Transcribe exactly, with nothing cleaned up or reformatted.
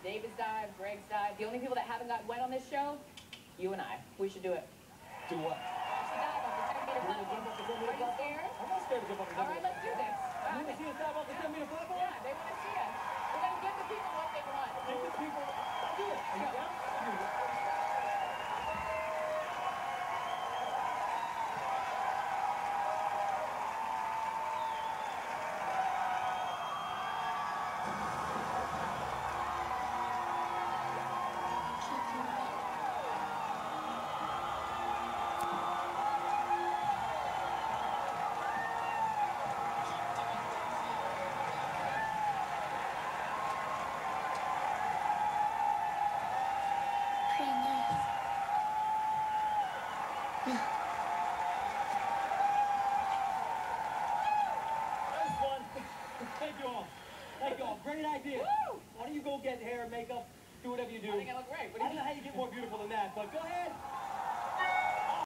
David's died, Greg's died. The only people that haven't gotten wet on this show, you and I. We should do it. Do what? She died off the ten meter platform. Are you scared? I'm not scared to jump off the ten meter platform. All right, let's do this. You want to see us dive off the ten meter platform? Yeah, they want to see us. We're going to give the people what they want. Give the people. Do it. Are you down? Thank you all. Thank you all. Great idea. Woo! Why don't you go get hair, makeup, do whatever you do. I think I look great. What do you I don't know how you get more beautiful than that, but go ahead.